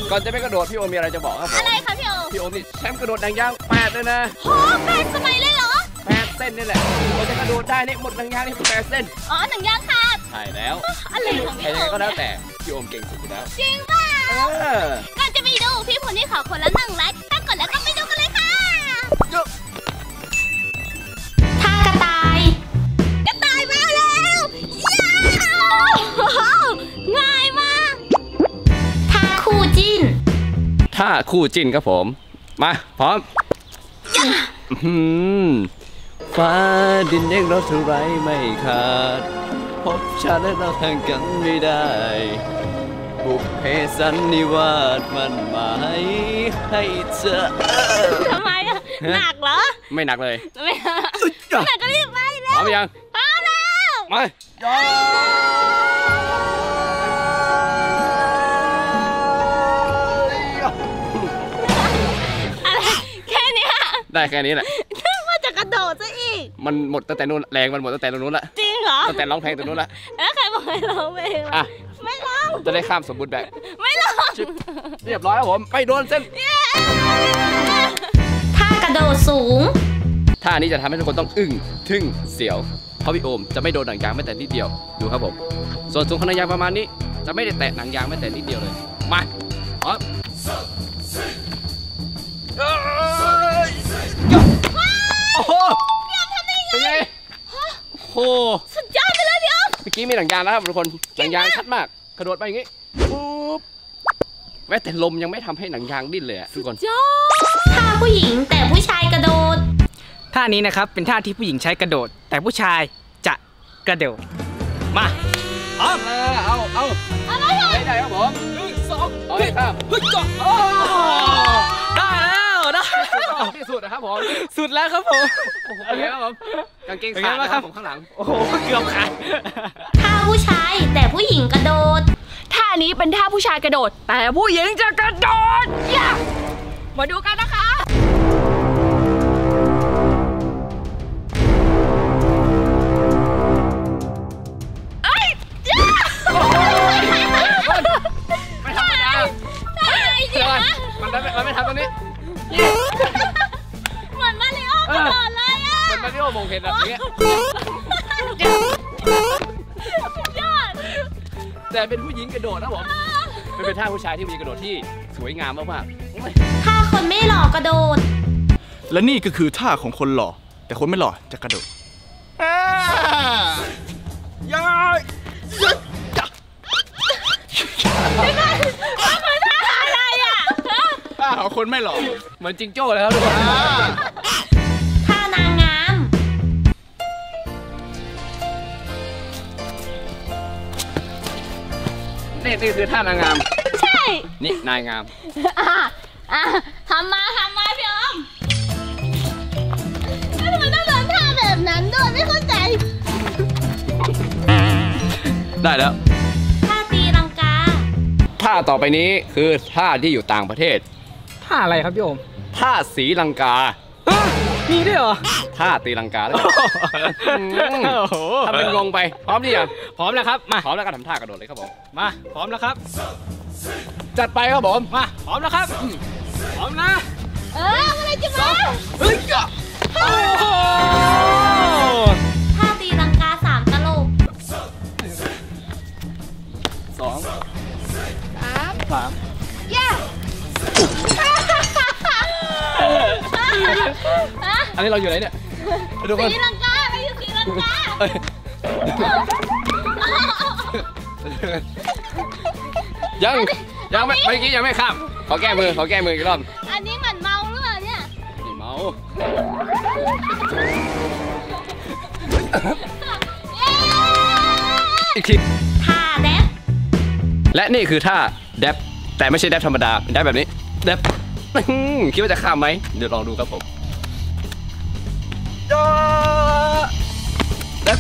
ก่อนจะไปกระโดดพี่โอมมีอะไรจะบอกครับผมอะไรคะพี่โอมพี่โอมนี่แชมป์กระโดดหนังยาง8เลยนะโอ้8 สมัยเลยเหรอ 8 เส้นนี่แหละเราจะกระโดดได้นี่หมดหนังยางนี่8 เส้นอ๋อหนังยางขาดใช่แล้วอะไรของพี่โอมก็แล้วแต่พี่โอมเก่งสุดอยู่แล้วจริงป่ะก่อนจะไปดูพี่พลนี่ขอคนละ1 ไลค์ถ้ากดแล้วก็ไปดูกันเลยค่ะท่ากระต่ายมาแล้วง่ายมากท่าคู่จิ้นครับผมมาพร้อมฟ้าดินเองเราเท่าไรไม่ขาดพบชาติและเราห่างกันไม่ได้บุพเพสันนิวาสมันหมายให้เธอทำไมอะหนักเหรอไม่หนักเลยไม่หนักก็รีบไปแล้วพร้อมยังพร้อมแล้วมาได้แค่นี้แหละนึกว่าจะกระโดดซะอีกมันหมดตั้งแต่นู้นแรงมันหมดตั้งแต่นู้นละจริงเหรอตั้งแต่ร้องเพลงตรงนู้นละแล้วใครบอกให้ร้องเพลงอ่ะไม่ร้องจะได้ข้ามสมบูรณ์แบบไม่ร้องเรียบร้อยแล้วผมไปโดนเส้นท่ากระโดดสูงท่านี้จะทำให้ทุกคนต้องอึ้งทึ่งเสียวเพราะพี่โอมจะไม่โดนหนังยางแม้แต่นิดเดียวดูครับผมส่วนสูงของหนังยางประมาณนี้จะไม่ได้แตะหนังยางแม้แต่นิดเดียวเลยมาพร้อมโอ้โหเป็นไงโอ้สุดยอดไปเลยพี่อ๊อฟเมื่อกี้มีหนังยางแล้วครับทุกคนหนังยางชัดมากกระโดดไปอย่างงี้ปุ๊บแม้แต่ลมยังไม่ทำให้หนังยางดิ้นเลยทุกคนท่าผู้หญิงแต่ผู้ชายกระโดดท่านี้นะครับเป็นท่าที่ผู้หญิงใช้กระโดดแต่ผู้ชายจะกระโดดมาเอาได้ครับผม1 2เอาเลยครับได้แล้วได้ที่สุดนะครับผมสุดแล้วครับผมโอเคครับผมกางเกงขาดนะครับผมข้างหลังโอ้โหเกือบขาดท่าผู้ชายแต่ผู้หญิงกระโดดท่านี้เป็นท่าผู้ชายกระโดดแต่ผู้หญิงจะกระโดดมาดูกันนะคะไม่ธรรมดามันไม่ทำตรงนี้เหมือนมาริโอกระโดดเลยอ่ะเหมือนมาริโอมองเห็นแบบนี้ยอดแต่เป็นผู้หญิงกระโดดนะผมเป็นท่าผู้ชายที่มีกระโดดที่สวยงามมากๆท่าคนไม่หล่อกระโดดและนี่ก็คือท่าของคนหล่อแต่คนไม่หล่อจะกระโดดยังท่าของคนไม่หล่อเหมือนจิงโจ้เลยครับทุกคนท่านางงามนี่คือท่านางงามใช่นี่นายงามทำมาพี่อมทำไมต้องทำท่าแบบนั้นด้วยไม่เข้าใจได้แล้วท่าตีลังกาท่าต่อไปนี้คือท่าที่อยู่ต่างประเทศท่าอะไรครับพี่โอมท่าสีลังกามีด้วยเหรอท่าตีลังกาแล้วทำเป็นงงไปพร้อมหรือยังพร้อมแล้วครับมาพร้อมแล้วก็ทำท่ากระโดดเลยครับผมมาพร้อมแล้วครับจัดไปครับผมมาพร้อมแล้วครับพร้อมนะอะไรจะมาเฮ้ยโอ้โหท่าตีลังกา3 ตลบ 2 3 ย่าอันนี้เราอยู่ไหนเนี่ยสีลังกาไปอยู่สีลังกายังไม่เมื่อกี้ยังไม่ข้ามขอแก้มืออีกรอบอันนี้เหมือนเมาหรือเปล่าเนี่ยไม่เมาอีกทีท่าแดบและนี่คือท่าแดบแต่ไม่ใช่แดบธรรมดาแดบแบบนี้แดบคิดว่าจะข้ามไหมเดี๋ยวลองดูครับผมแดบ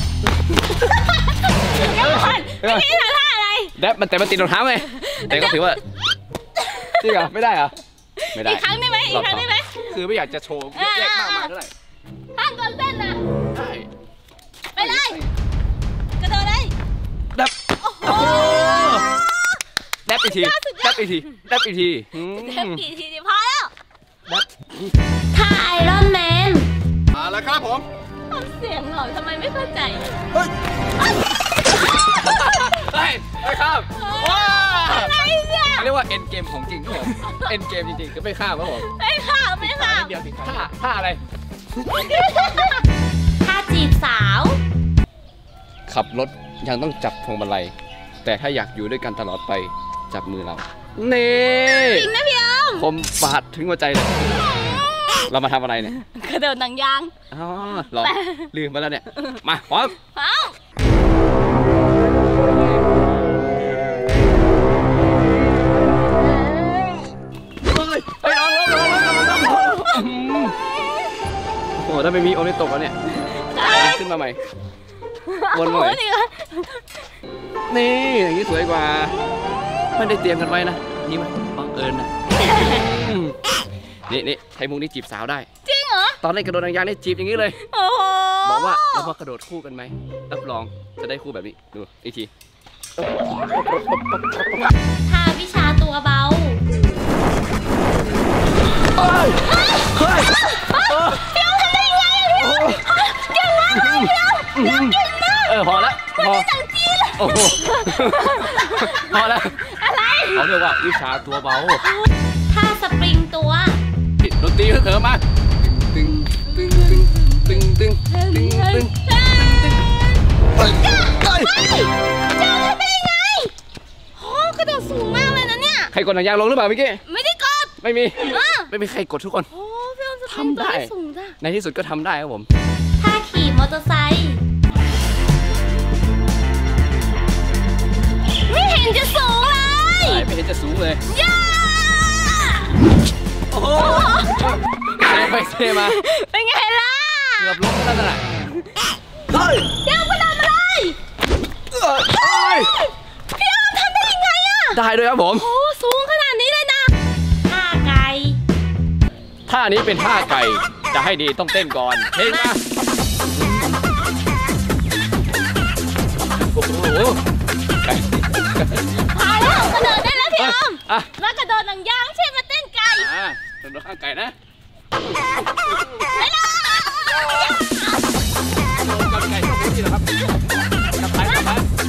นี่คือท่าอะไรแดบมันแต่มันติดรองเท้าไงแต่ก็ถือว่าจริงเหรอไม่ได้เหรอไม่ได้อีกครั้งได้ไหมคือไม่อยากจะโชว์แยกมากมายเท่าไหร่ท่าโดนเส้นนะใช่ไปเลยกระโดดเลยแดบแดบอีอีกทีแดบอีกทีแดบอีกทีเต็มกี่ทีพอแล้วแดบท่าไอรอนแมนมาแล้วครับผมทำเสียงหรอทำไมไม่เข้าใจเฮ้ยไม่ข้ามว้าอะไรเนี่ยเรียกว่าเอ็นเกมของจริงครับผมเอ็นเกมจริงๆคือไม่ข้ามครับผมไม่ข่าวไม่ข่าวเดียวท่าอะไรท่าจีบสาวขับรถยังต้องจับพวงมาลัยแต่ถ้าอยากอยู่ด้วยกันตลอดไปจับมือเราเน่จริงนะพี่อมผมบาดถึงหัวใจเลยเรามาทำอะไรเนี่ยกระโดดหนังยางอ๋อหรอลืมไปแล้วเนี่ยมาพร้อมเอ้าเฮ้ยโอ้โหถ้าไม่มีโอนี่ตกแล้วเนี่ยขึ้นมาใหม่วนมาใหม่ นี่อย่างนี้สวยกว่าไม่ได้เตรียมกันไว้นะนี่มันบังเอิญนะนี่ไทยมุกนี่จีบสาวได้จริงเหรอตอนเล่นกระโดดหนังยางนี่จีบอย่างนี้เลยโอ้โหบอกว่าเรามากระโดดคู่กันไหมรับรองจะได้คู่แบบนี้ดูอีกทีท่าวิชาตัวเบาเฮ้ยเฮ้ยเดี๋ยวทำได้ยังไงเก่งมากเลยเดี๋ยวเก่งมากพอแล้วพอจังจีเลยโอ้โหพอแล้วอะไรเขาเรียกว่าวิชาตัวเบาท่าสปริงตัวดนตรีเขิมมาตึงตึงตึงตึงตึงตึงตึงเจ้าทำได้ยังไงโอ้กระโดดสูงมากเลยนะเนี่ยใครกดหนังยางลงหรือเปล่าเมื่อกี้ไม่ได้กดไม่มีไม่มีใครกดทุกคนโอ้พี่อมสปริงตัวได้สูงจ้ะในที่สุดก็ทำได้ครับผมท่าขี่มอเตอร์ไซค์ไม่เห็นจะสูงเลยไม่เห็นจะสูงเลยย่าโอ้โหไปเซมาเป็นไงล่ะเกือบล้มแล้วน่ะเฮ้ยเดี๋ยวคุณทำอะไรพี่อมทำได้ยังไงอะได้ด้วยครับผมโอ้สูงขนาดนี้เลยนะท่าไก่ท่านี้เป็นท่าไก่จะให้ดีต้องเต้นก่อนเพลงมาโอ้โหไก่พาแล้วกระโดดได้แล้วพี่อมอ่ะแล้วกระโดดหนังยางใช่มาเต้นไก่กระโดดข้างไก่นะไม่ได้กระไก่ต้องพูดทีนะครับกลับไปแล้ว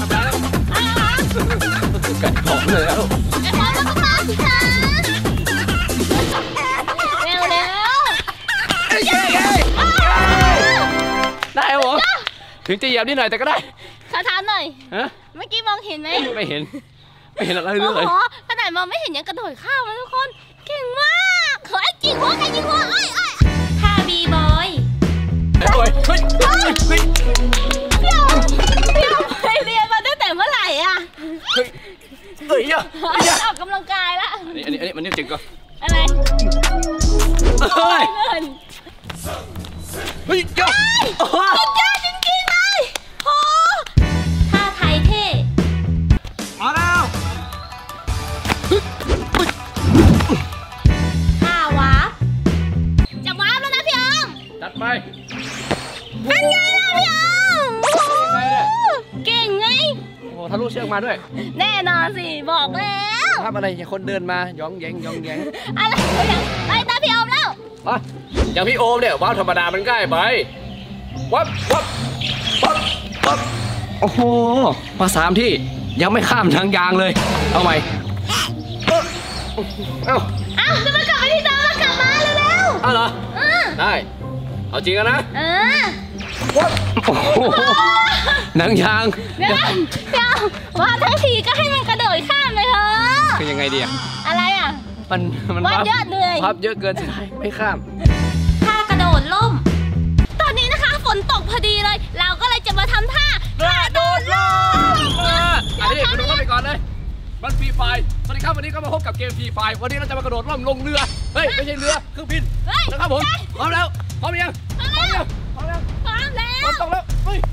ไก่หอมเลยแล้วไอ้พอแล้วก็มาสิคะเร็วได้ครับผมถึงจะเหยียบนิดหน่อยแต่ก็ได้ขอถามหน่อยฮะเมื่อกี้มองเห็นไหมไม่เห็นอะไรโอ้เลยโหขนาดมองไม่เห็นยังกระโดดข้ามมาทุกคน เก่งมากขอไอ้จิ๋วไอ้จิ๋วไอ้ท่าบีบอยโอ้ยเฮ้ยพี่อมไปเรียนมาตั้งแต่เมื่อไหร่อะเฮ้ยเฮ้ยอย่าออกกำลังกายละอันนี้มันนี่จริงก็อะไรเฮ้ยเงินเฮ้ยย่าสุดยอดจริงๆเลยโอ้ท่าไทยเท่มาแล้วท่าวาร์ปจะวาร์ปแล้วนะพี่อมจัดไปเป็นไงล่ะพี่อมไปเนี่ยเก่งไงโอ้โหทะลุเชือกมาด้วยแน่นอนสิบอกแล้วทำอะไรอย่างคนเดินมาย้องแยงย้องแยงอะไรไปตามพี่อมแล้วอย่างพี่โอมเนี่ยว้าวธรรมดามันง่ายไปวับโอ้โหมา3ที่ยังไม่ข้ามทางยางเลยเอาใหม่เอ้าอ้าวจะมากลับมาที่เดิมแล้วกลับมาเร็วเอาเหรอๆได้เอาจริงกันนะวับโอ้โหหนังยางเดี๋ยวว่าทั้งทีก็ให้มันกระโดดข้ามเลยเถอะคือยังไงดีอะอะไรอ่ะมันวัดเยอะเลยพับเยอะเกินสุดท้ายไม่ข้ามท่ากระโดดล่ม ตอนนี้นะคะฝนตกพอดีเลย เราก็เลยจะมาทำท่ากระโดดล่มอันนี้คุณดูเข้าไปก่อนเลยมันฟรีไฟสวัสดีครับวันนี้ก็มาพบกับเกมฟรีไฟวันนี้เราจะมากระโดดร่มลงเรือเฮ้ยไม่ใช่เรือเครื่องบินเฮ้ยนะครับผมพร้อมแล้วพร้อมยังพร้อมแล้วพร้อมแล้วพร้อมตกแล้วเฮ้ย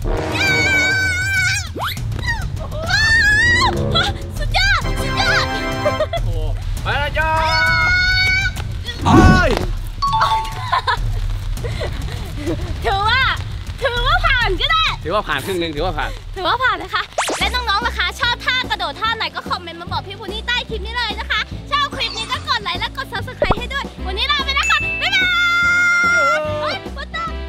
สุดยอดโอ้ไปแล้วจ้าเฮ้ยถือว่าผ่านก็ได้ถือว่าผ่านครึ่งหนึ่งถือว่าผ่านถือว่าผ่านนะคะ และน้องๆล่ะคะชอบท่ากระโดดท่าไหนก็คอมเม